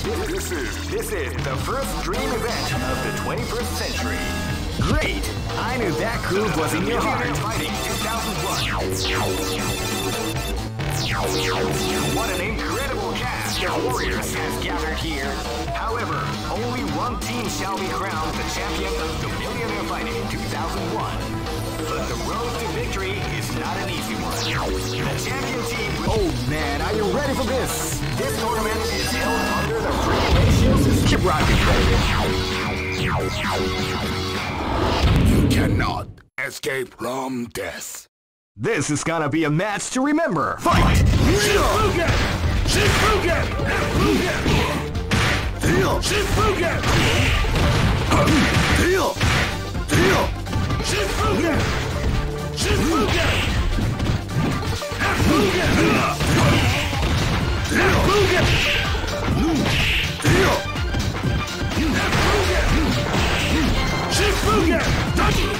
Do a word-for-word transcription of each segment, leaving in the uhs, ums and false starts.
This is, this is the first dream event of the twenty-first century. Great! I knew that groove was in your heart. Fighting two thousand one. What an incredible cast of warriors has gathered here. However, only one team shall be crowned the champion of the Millionaire Fighting two thousand one. But the road to victory is not an easy one. The champion team will... Oh man, are you ready for this? This tournament is held under the free ratio system. Keep rocking, baby. You cannot escape from death. This is gonna be a match to remember. Fight! Shifugen! Shifugen! Deal! Shifugen! Deal! Deal! Shifugen! Shifugen! Shifugen! Shifugen! Deal! Shifugen! Shifugen!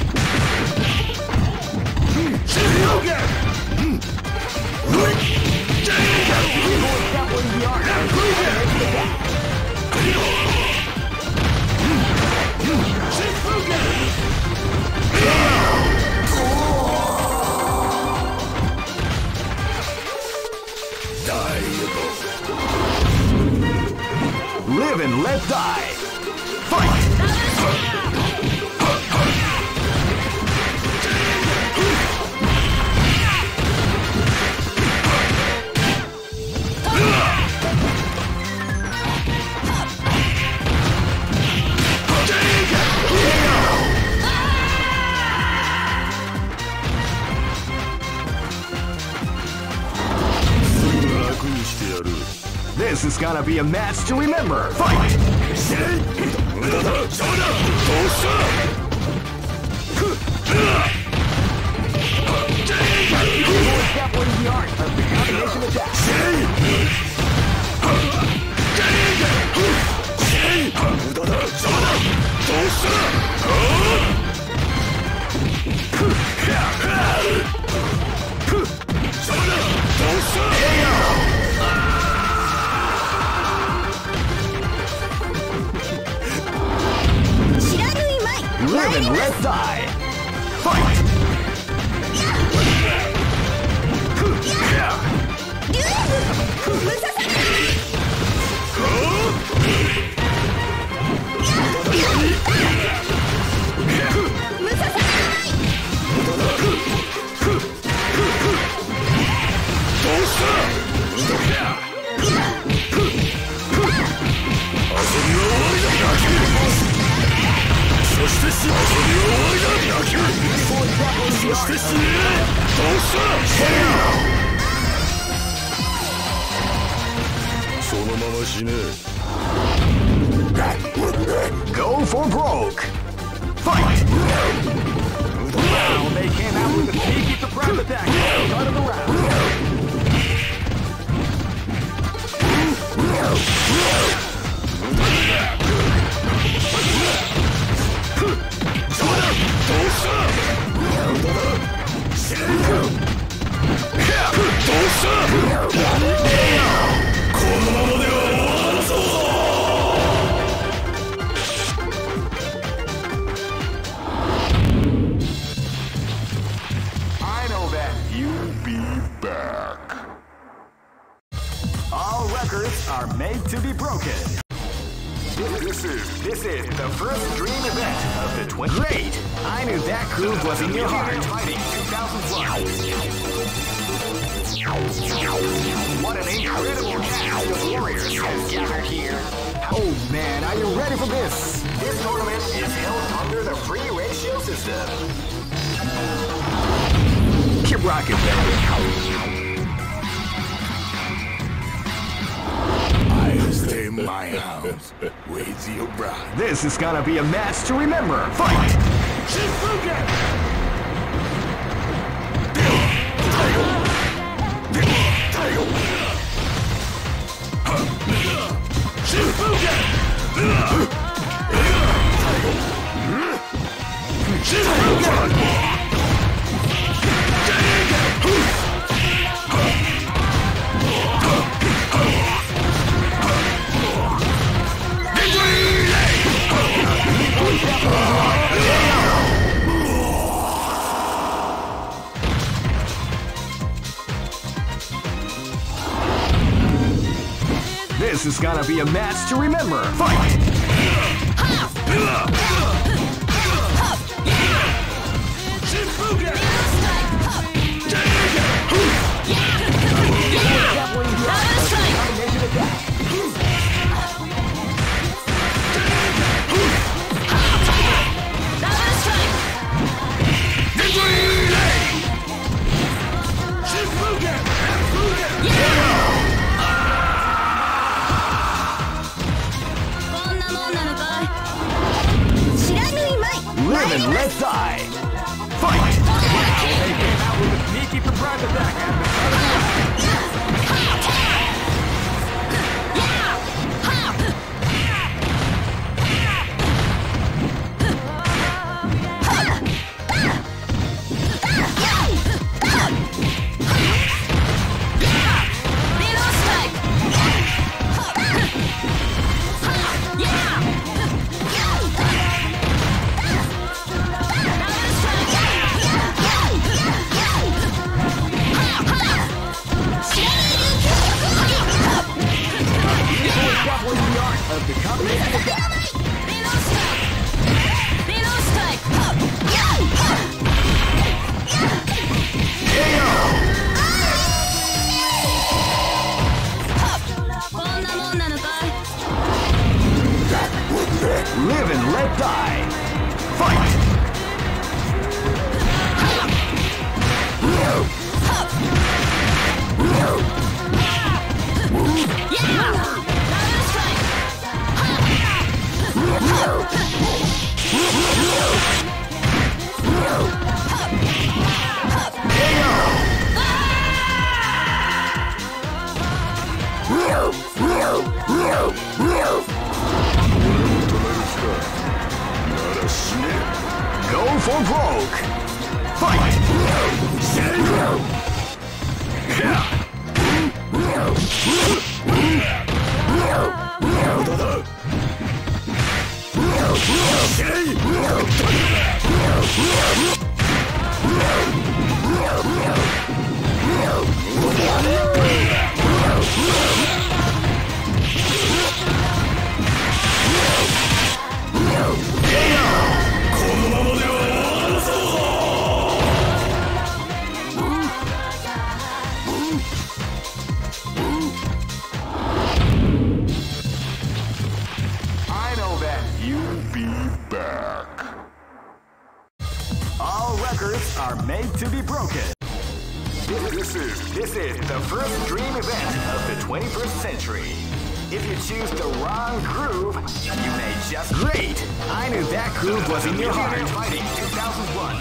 Live and let die. Fight! This is gonna be a match to remember. Fight! The art of the combination attack. Live and let die. Fight! Go for broke. Fight! Wow, they came out with a sneaky surprise attack at the start of the round. I know that you'll be back. All records are made to be broken. This is this is the first dream event of the twenty. Great! I knew that groove was in your heart. Fighting two thousand one. What an incredible cast of warriors has gathered here. Oh man, are you ready for this? This tournament is held under the free ratio system. Keep rocking, baby. I'll stay in my house with your bride. This is gonna be a match to remember. Fight! Shifugen! Shifugen! This is gonna be a match to remember. Fight! Live and let die. Fight! Wow, they came out with a sneaky surprise attack at the start of the round. Of the combination attack. Live and let die. Fight! Go for broke. Fight! Are made to be broken. This is, this is the first dream event of the twenty-first century. If you choose the wrong groove, you may just... Great! I knew that groove was in your heart. Fighting two thousand one.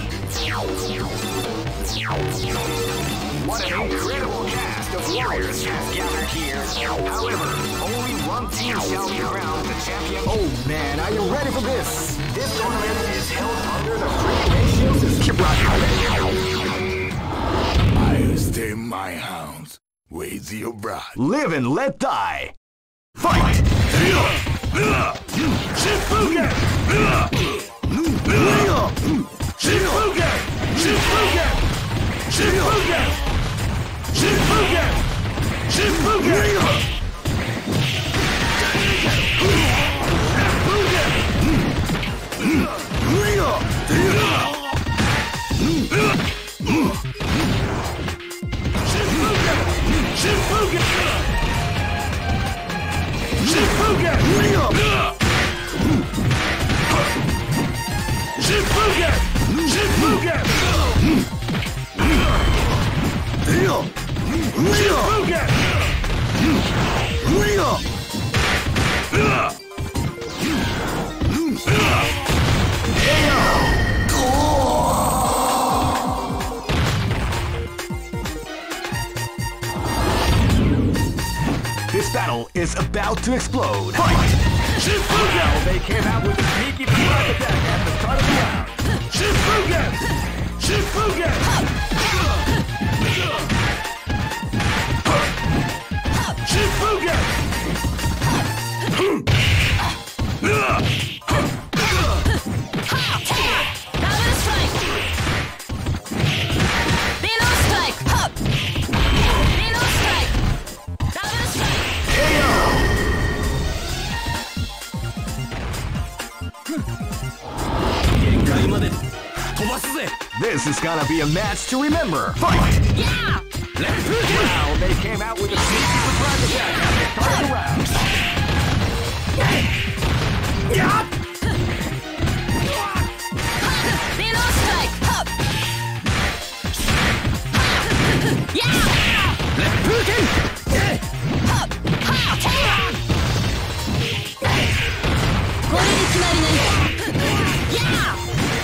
What an incredible cast of warriors has gathered here. However, only one team shall be crowned the champion. Oh man, are you ready for this? This tournament is held under the free ratio system. Keep rocking, I'll stay my hounds with your bride. Live and let die. Fight! Shifugen! Shifugen! Shifugen! Shifugen! Shifugen! Shifugen! This battle is about to explode. Fight! Now they came out with a sneaky surprise attack at the start of the round. Shifugen! Shifugen! Shifugen! Double strike! Below strike! Below strike! Double strike! This is gonna be a match to remember. Fight! Yeah! Wow, they came out with a sneaky surprise attack at the start of the round. Yeah! Reload strike! Hop! Yeah! Hop! Hop! これで決まりね。Yeah!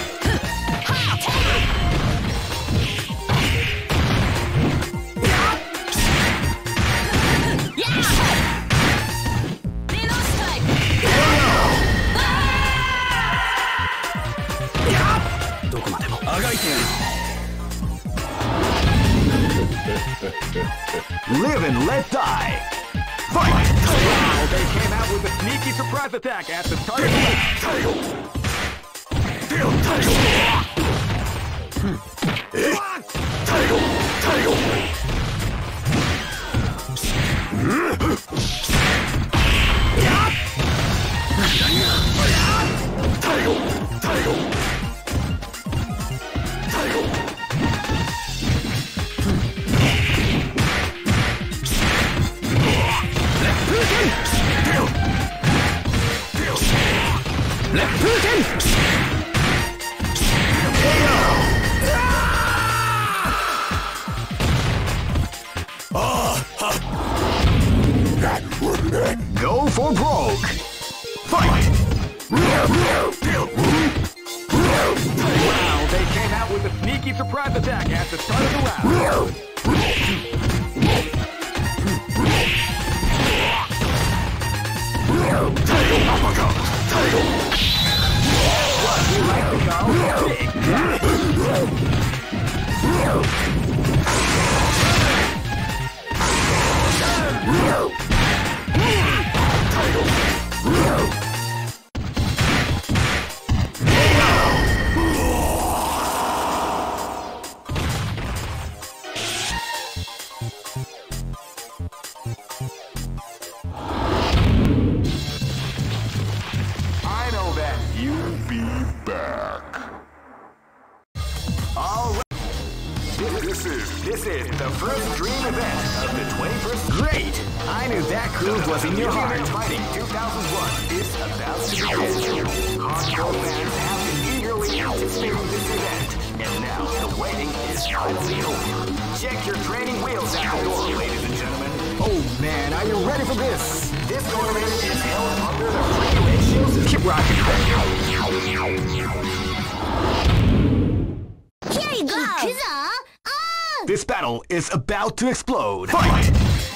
Live and let die. Fight! Wow, they came out with a sneaky surprise attack at the start of the round. Go for broke. Fight! Wow, they came out with a sneaky surprise attack at the start of the round. What, you like to go? Exactly. I know that you'll be back. All right. This is this is the first dream event of the twenty-first. Great! I knew that groove was in your heart. Fighting two thousand one is about to begin. Hardcore fans have been eagerly anticipating this event, and now the waiting is finally over. Check your training wheels at the door, ladies and gentlemen. Oh man, are you ready for this? This tournament is held under the free ratio system. Keep rocking. Here you go! This battle is about to explode. Fight!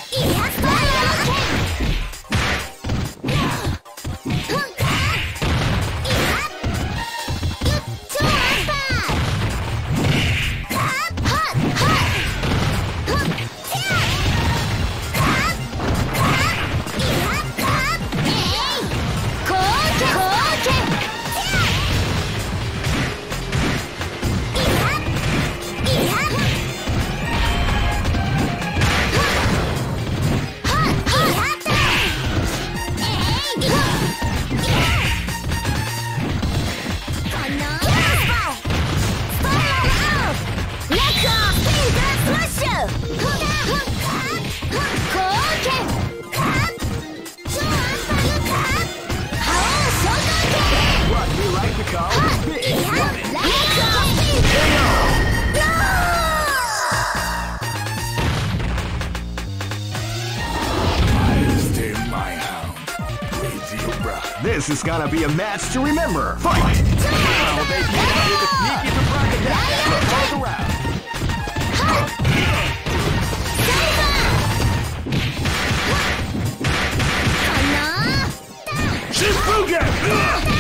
This is gonna be a match to remember. Fight! Now they came out with a sneaky surprise attack to close the round. Shifugen!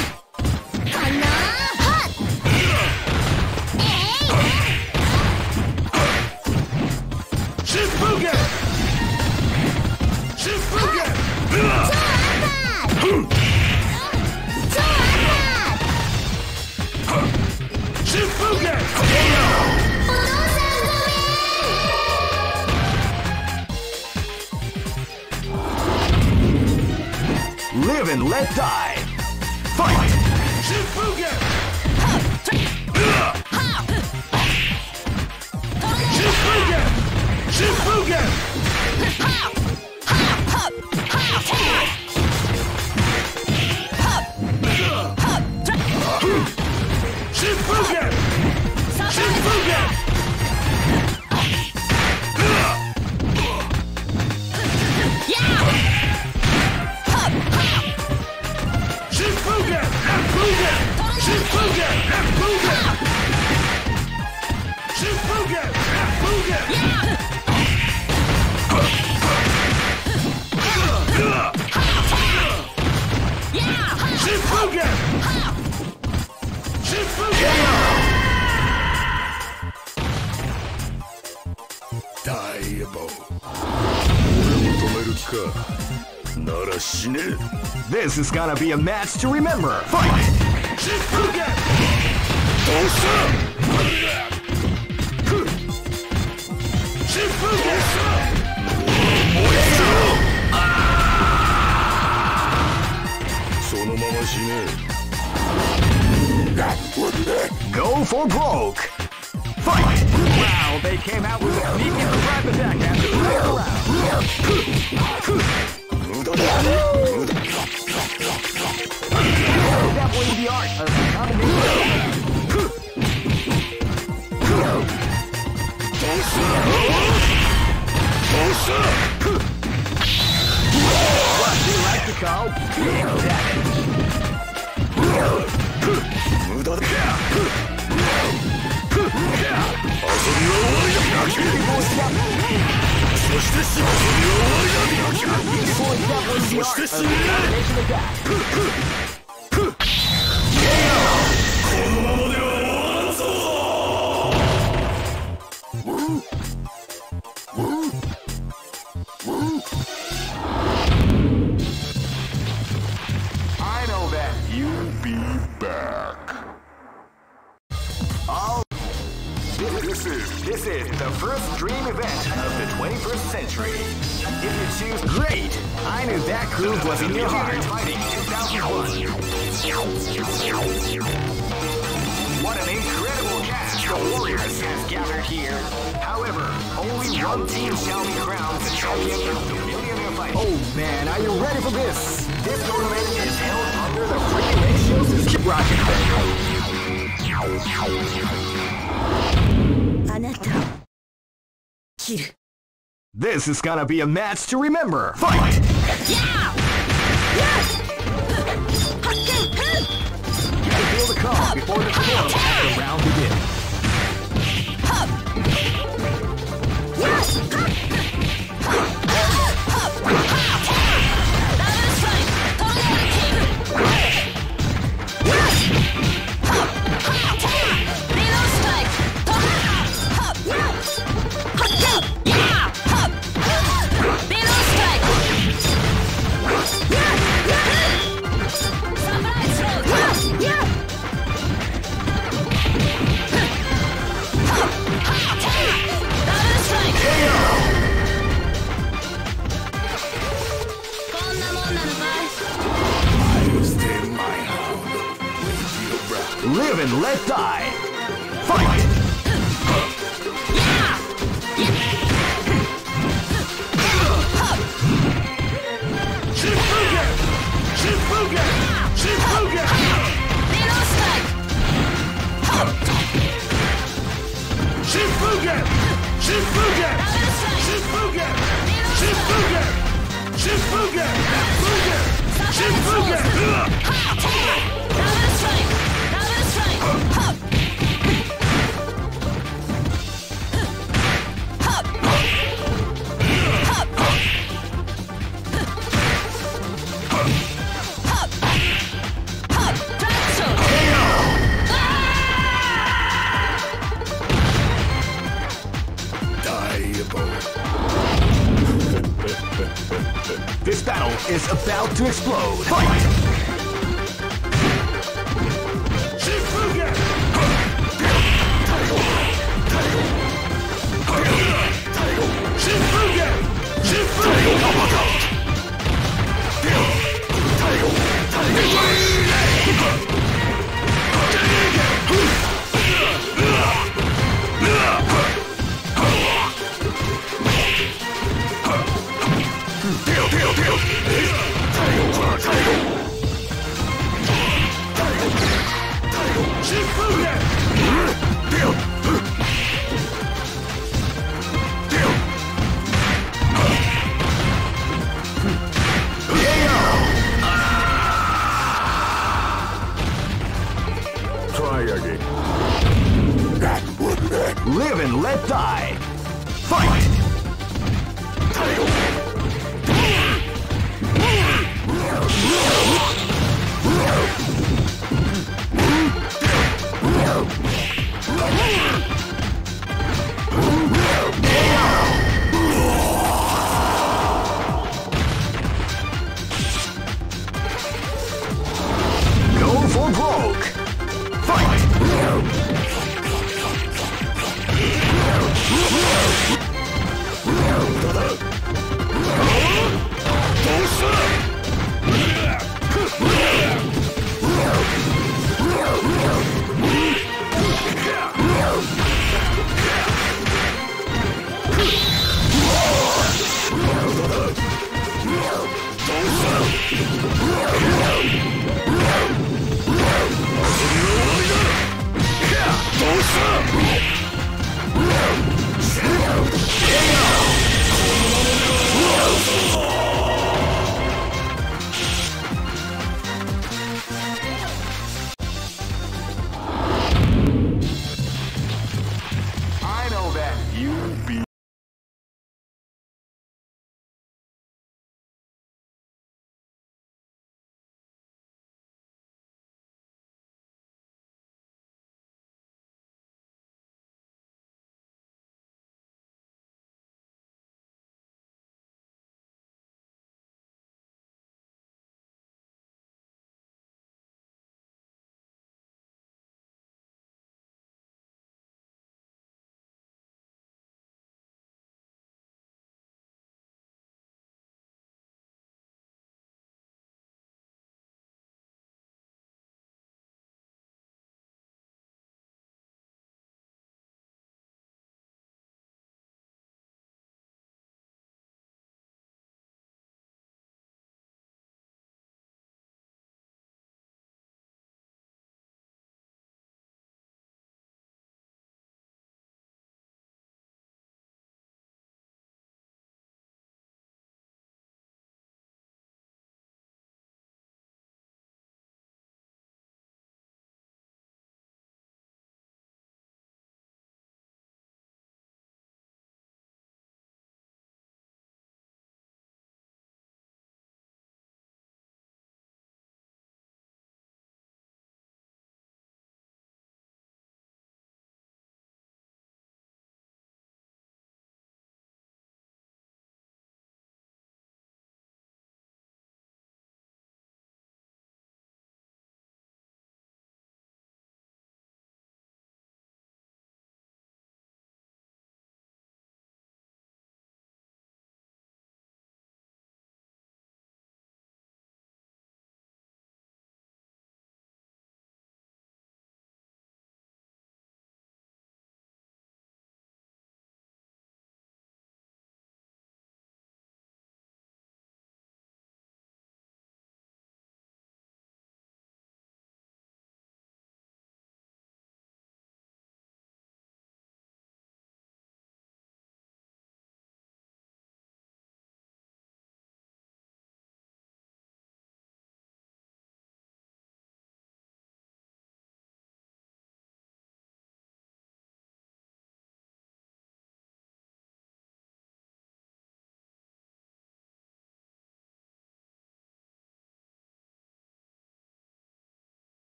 Live and let die. Fight! Shifugen! Shifugen! Shifugen! Shifugen! Shifugen! Shifugen! Shifugen! Shifugen! Shifugen! Shifugen! Shifugen! Diable. This is gonna be a match to remember. Fight! Shifugen! Shifugen! Go for broke. Fight! Wow, they came out with a sneaky surprise attack after the first round. Definitely the art of combination. What they like to call big damage. I know that you'll be back. All This is, this is the first dream event of the twenty-first century. If you choose great, I knew that groove was in your heart. Fighting two thousand one. What an incredible cast the Warriors has gathered here. However, only one team shall be crowned the champion of the Millionaire Fighting. Oh man, are you ready for this? This tournament is held under the free ratio system. Keep rocking, This is gonna be a match to remember. Fight! Yeah! Yes! You can feel the calm before the storm as the round begins. Live and let die. Fight! Shifugen! Shifugen! Shifugen! Shifugen! Shifugen! Shifugen! Shifugen! Shifugen! Shifugen! This battle is about to explode. Fight! Shifugen! Shifugen! Shifugen! Live and let die. Fight!